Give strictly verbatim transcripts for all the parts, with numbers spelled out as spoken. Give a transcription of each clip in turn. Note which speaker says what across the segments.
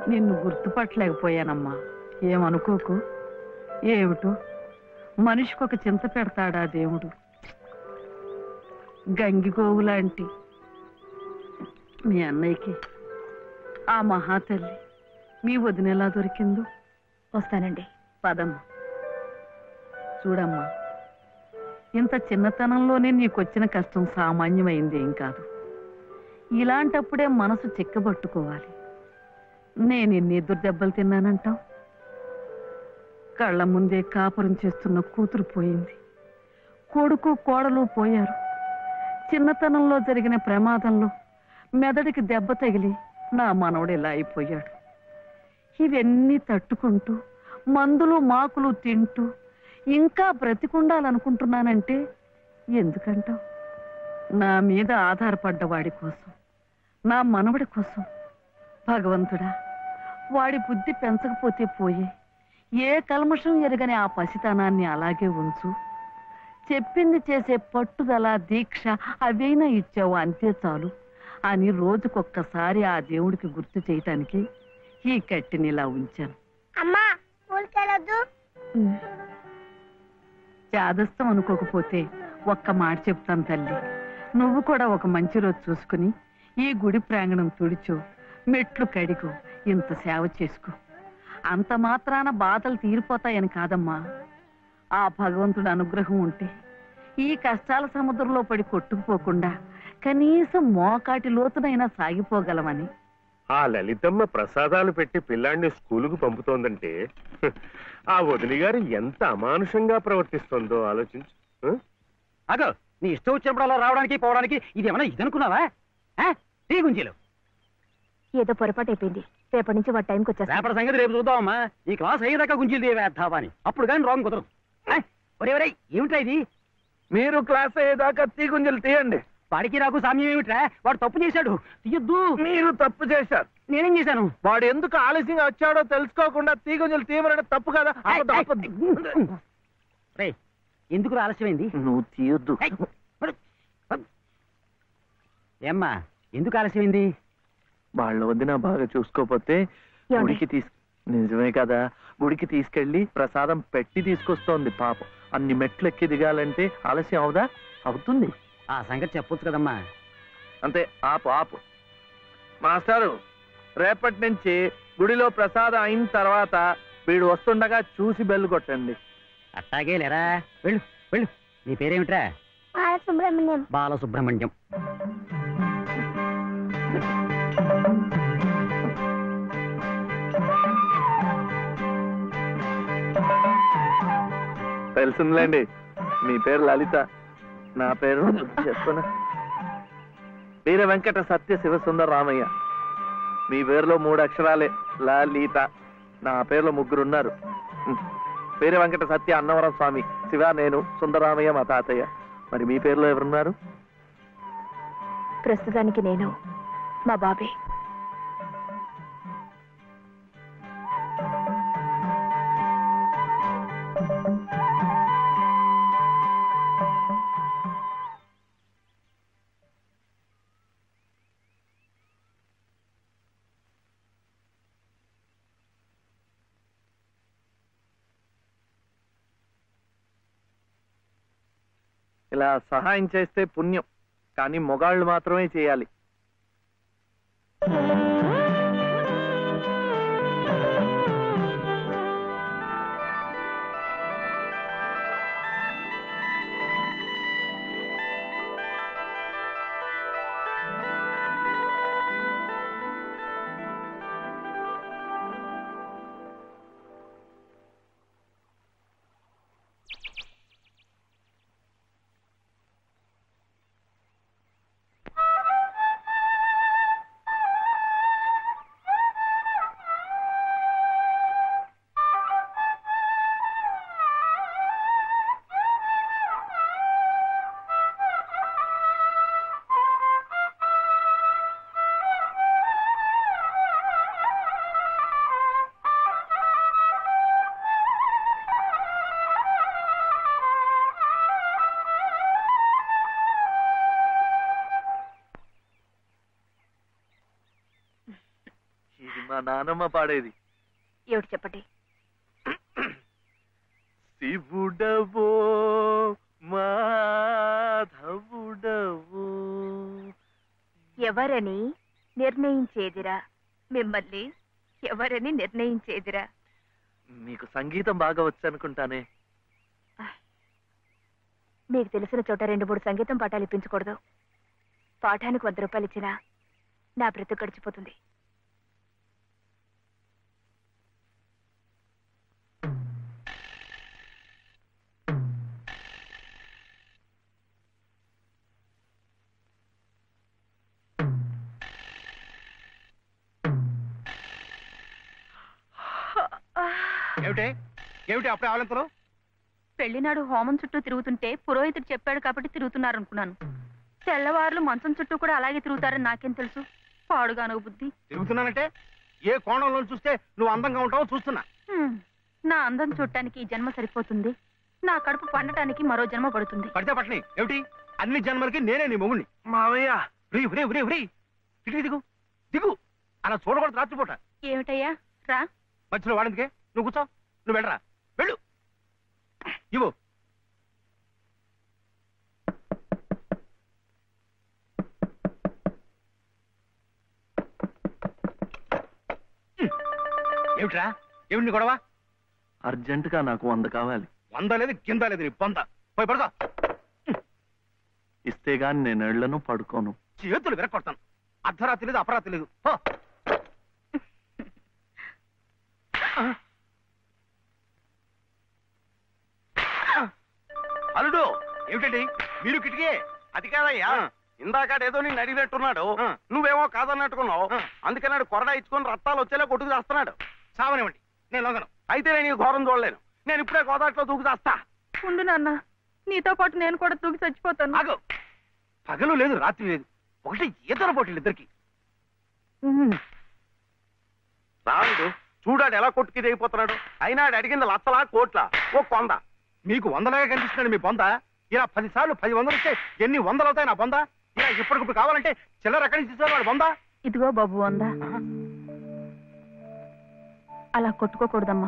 Speaker 1: నిన్ను గుర్తుపట్టలేకపోయానమ్మా. ఏమనుకోకు. ఏమిటో మనిషికి ఒక చింత పెడతాడా దేవుడు. గంగిగోవు లాంటి మీ అన్నయ్యకి ఆ మహాతల్లి మీ వదిన ఎలా దొరికిందో.
Speaker 2: వస్తానండి.
Speaker 1: పదమ్మా. చూడమ్మా, ఇంత చిన్నతనంలోనే నీకొచ్చిన కష్టం సామాన్యమైంది ఏం కాదు. ఇలాంటప్పుడే మనసు చిక్కబట్టుకోవాలి. నేను ఎన్ని ఎదురు దెబ్బలు తిన్నానంటావు. కళ్ళ ముందే కాపురం చేస్తున్న కూతురు పోయింది. కొడుకు కోడలు పోయారు. చిన్నతనంలో జరిగిన ప్రమాదంలో మెదడికి దెబ్బ తగిలి నా మనవడు ఇలా అయిపోయాడు. ఇవన్నీ తట్టుకుంటూ మందులు మాకులు తింటూ ఇంకా బ్రతికుండాలనుకుంటున్నానంటే ఎందుకంటావు? నా మీద ఆధారపడ్డ వాడి కోసం, నా మనవడి కోసం. భగవంతుడా, వాడి బుద్ధి పెంచకపోతే పోయే. ఏ కల్మషం ఎరగని ఆ పసితనాన్ని అలాగే ఉంచు. చెప్పింది చేసే పట్టుదల, దీక్ష అవైనా ఇచ్చావు, అంతే చాలు అని రోజుకొక్కసారి ఆ దేవుడికి గుర్తు చేయటానికి ఈ కట్టిని ఇలా ఉంచాను.
Speaker 3: అమ్మా, స్కూల్కెళ్ళొద్దు.
Speaker 1: చాదస్తం అనుకోకపోతే ఒక్క మాట చెప్తాను తల్లి. నువ్వు కూడా ఒక మంచి రోజు చూసుకుని ఈ గుడి ప్రాంగణం తుడిచో, మెట్లు కడిగో, ఇంత సేవ చేసుకో. అంత మాత్రాన బాధలు తీరిపోతాయని కాదమ్మా. ఆ భగవంతుడి అనుగ్రహం ఉంటే ఈ కష్టాల సముద్రంలో పడి కొట్టుకుపోకుండా కనీసం మోకాటి లోతునైనా సాగిపోగలమని.
Speaker 4: ఆ లలితమ్మ ప్రసాదాలు పెట్టి పిల్లాడిని స్కూలుకు పంపుతోందంటే ఆ వదిలి గారు ఎంత అమానుషంగా ప్రవర్తిస్తుందో ఆలోచించు.
Speaker 5: అగో, నీ ఇష్టం వచ్చినప్పుడు అలా రావడానికి పోవడానికి ఇది ఏమన్నా ఇదనుకున్నావా? టీ గుంజీలు
Speaker 2: ఏదో పొరపాటు అయిపోయింది. రేపటి నుంచి వాటి టైంకి వచ్చేస్తా.
Speaker 5: రేపటి సంగతి రేపు చూద్దామమ్మా. ఈ క్లాస్ అయ్యేదాకా గుంజీలు తీవేద్దావా అని. అప్పుడు కానీ రాంగ్ కుదరదు. ఒరే ఒరే, ఏమిట్రా ఇది?
Speaker 6: మీరు క్లాస్ అయ్యేదాకా తీ గుంజలు తీయండి.
Speaker 5: వాడికి నాకు సామ్యం ఏమిట్రా? వాడు తప్పు చేశాడు, తీయొద్దు.
Speaker 6: మీరు తప్పు చేశారు.
Speaker 5: నేనేం చేశాను?
Speaker 6: వాడు ఎందుకు ఆలస్యంగా వచ్చాడో తెలుసుకోకుండా తీ గుంజలు తీయమనడం తప్పు కదా.
Speaker 5: రే, ఎందుకు ఆలస్యమైంది?
Speaker 6: నువ్వు తీయొద్దు.
Speaker 5: ఏమ్మా, ఎందుకు ఆలస్యమైంది?
Speaker 6: వాళ్ళు వదిన బాగా చూసుకోపోతే గుడికి తీసు నిజమే కదా, గుడికి తీసుకెళ్లి ప్రసాదం పెట్టి తీసుకొస్తోంది పాపం. అన్ని మెట్లు ఎక్కి దిగాలంటే ఆలస్యం అవుదా? అవుతుంది.
Speaker 5: ఆ సంగతి చెప్పొచ్చు కదమ్మా.
Speaker 6: అంతే, ఆపు ఆపు. మాస్టారు, రేపటి నుంచి గుడిలో ప్రసాదం అయిన తర్వాత వీడు వస్తుండగా చూసి బెల్లు కొట్టండి.
Speaker 5: అట్టాగే లేరా, వెళ్ళు వెళ్ళు. నీ పేరేమిట్రా?
Speaker 3: బాలసుబ్రహ్మణ్యం.
Speaker 5: బాలసుబ్రహ్మణ్యం.
Speaker 6: తెలిసిందిలేండి, మీ పేరు లలిత, నా పేరు చెప్పునా వీర వెంకట సత్య శివసుందర రామయ్య. మీ పేరులో మూడు అక్షరాలే, లలిత. నా పేరులో ముగ్గురు ఉన్నారు. వీర వెంకట సత్య అన్నవరం స్వామి, శివ నేను, సుందరరామయ్య మా తాతయ్య. మరి మీ పేరులో ఎవరున్నారు?
Speaker 2: ప్రస్తుతానికి నేను, మా బాబే.
Speaker 6: ఇలా సహాయం చేస్తే పుణ్యం, కానీ మొగాళ్ళు మాత్రమే చేయాలి. నానమ్మ పాడేది.
Speaker 2: ఏమిటి చెప్పండి.
Speaker 6: శివుడవో మాధవుడవో
Speaker 2: ఎవరని నిర్ణయించేదిరా, మిమ్మల్ని ఎవరని నిర్ణయించేదిరా.
Speaker 6: మీకు సంగీతం బాగా వచ్చనుకుంటానే.
Speaker 2: మీకు తెలిసిన చోట రెండు మూడు సంగీతం పాఠాలు ఇప్పించకూడదు. పాఠానికి వంద రూపాయలు ఇచ్చినా నా బ్రతుకు గడిచిపోతుంది.
Speaker 5: ఏమిటి ఏమిటి అప్పుడే ఆవలింతలు?
Speaker 2: పెళ్లినాడు హోమం చుట్టూ తిరుగుతుంటే పురోహితుడు చెప్పాడు కాబట్టి తిరుగుతున్నారు అనుకున్నాను. తెల్లవారులు మంచం చుట్టూ కూడా అలాగే తిరుగుతారని నాకేం తెలుసు. పాడుగాను బుద్ధి.
Speaker 5: తిరుగుతున్నానంటే ఏ కోణంలో చూస్తే నువ్వు అందంగా ఉంటావో చూస్తున్నా.
Speaker 2: హ్మ్. నా అందం చూడటానికి ఈ జన్మ సరిపోతుంది. నా కడుపు పండటానికి మరో జన్మ పడుతుంది.
Speaker 5: పడితే పట్టని ఏమిటి? అన్ని జన్మలకి నేనే నీ మొగుణ్ణి.
Speaker 6: మావయ్య
Speaker 5: రీ రీ రీ రీ ఇటు దిగు దిగు. అలా చూడకూడదు రాత్రిపూట.
Speaker 2: ఏమిటయ్యా రా.
Speaker 5: మధ్యలో వాడిందికే నువ్వు కూర్చో. నువ్వు వెళ్ళరా వెళ్ళు. ఇవ్వు. ఏమిట్రా ఏమిటి నీ గొడవ?
Speaker 6: అర్జెంటుగా నాకు వంద కావాలి.
Speaker 5: వంద లేదు కింద లేదు నీ పొంద. పోయి పడుకో.
Speaker 6: ఇస్తే గాని నేను ఎళ్లను, పడుకోను.
Speaker 5: చేతులు విరక్కొడతాను. అర్ధరాత్రి లేదు అపరాత్రి లేదు. పో.
Speaker 7: అల్లుడు
Speaker 5: ఏమిటండి మీరు కిటికీ?
Speaker 7: అది కాదయ్యా, ఇందాకాడేదో నేను అడిగినట్టున్నాడు, నువ్వేమో కాదన్నట్టుకున్నావు. అందుకన్నాడు కొరడా ఇచ్చుకొని రక్తాలు వచ్చేలా కొట్టుకు చేస్తున్నాడు.
Speaker 5: సావనివ్వండి, నేను లొంగను.
Speaker 7: అయితే నేను ఈ ఘోరం చూడలేను. నేను ఇప్పుడే గోదాట్లో దూకు చేస్తా.
Speaker 2: ఉండు నాన్న, నీతో పాటు నేను కూడా తూగి చచ్చిపోతాను.
Speaker 5: ఆగు. పగలు లేదు రాత్రి లేదు, ఒకటి ఈతర పోటీలు ఇద్దరికి.
Speaker 7: రాముడు చూడాడు ఎలా కొట్టుకి దిగిపోతున్నాడు. అయినా ఆడు అడిగింది లచ్చలా కోట్ల ఓ కొంద.
Speaker 5: మీకు వందలాగా కనిపిస్తున్నాడు మీ బొంద. ఇలా పది సార్లు పది వందలు ఇస్తే ఎన్ని వందలు అవుతాయి నా బొంద? ఇలా ఇప్పటికిప్పుడు కావాలంటే చిల్లర ఎక్కడి నుంచి ఇస్తారు వాడు బొంద?
Speaker 2: ఇదిగో బాబు వందా. అలా కొట్టుకోకూడదమ్మా.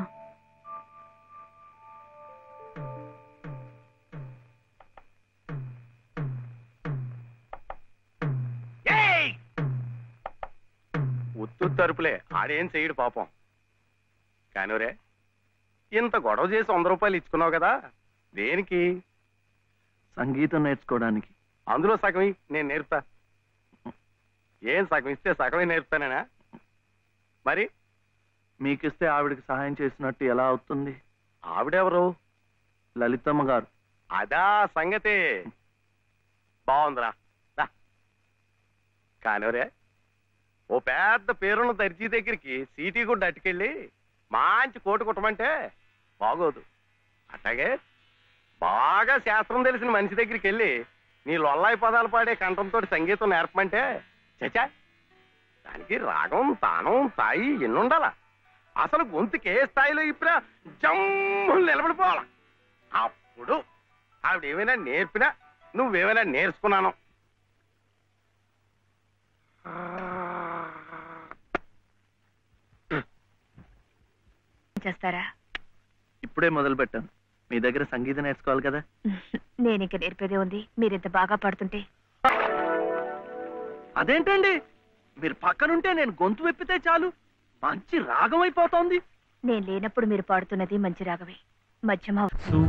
Speaker 7: ఉత్తు తరుపులే, ఆడేం చెయ్యడు పాపం. కానివరే, ఇంత గొడవ చేసి వంద రూపాయలు ఇచ్చుకున్నావు కదా, దేనికి?
Speaker 6: సంగీతం నేర్చుకోవడానికి.
Speaker 7: అందులో సగం నేను నేర్పుతా. ఏం సగం ఇస్తే సగమే నేర్పుతానేనా? మరి
Speaker 6: మీకిస్తే ఆవిడకి సహాయం చేసినట్టు ఎలా అవుతుంది?
Speaker 7: ఆవిడెవరు?
Speaker 6: లలితమ్మ గారు.
Speaker 7: అదా సంగతి. బాగుందిరా. కానివరే, ఓ పెద్ద పేరున్న దర్జీ దగ్గరికి సీటీ కూడా అట్టుకెళ్ళి మంచి కోటు కుట్టమంటే బాగోదు. అట్లాగే బాగా శాస్త్రం తెలిసిన మనిషి దగ్గరికి వెళ్ళి నీ లొల్లాయి పదాలు పాడే కంఠంతో సంగీతం నేర్పమంటే చచా, దానికి రాగం తానం స్థాయి ఎన్నుండాలా? అసలు గొంతుకి ఏ స్థాయిలో ఇప్పినా జమ్ము నిలబడిపోవాల. అప్పుడు ఆవిడ ఏమైనా నేర్పినా నువ్వేమైనా నేర్చుకున్నాను.
Speaker 2: చేస్తారా?
Speaker 6: ఇప్పుడే మొదలు పెట్టాను. మీ దగ్గర సంగీతం నేర్చుకోవాలి కదా.
Speaker 2: నేను ఇంక నేర్పేదే ఉంది. మీరింత బాగా పాడుతుంటే.
Speaker 6: అదేంటండి, మీరు పక్కనుంటే నేను గొంతు వెప్పితే చాలు మంచి రాగం అయిపోతోంది.
Speaker 2: నేను లేనప్పుడు మీరు పాడుతున్నది మంచి రాగమే. మధ్యమ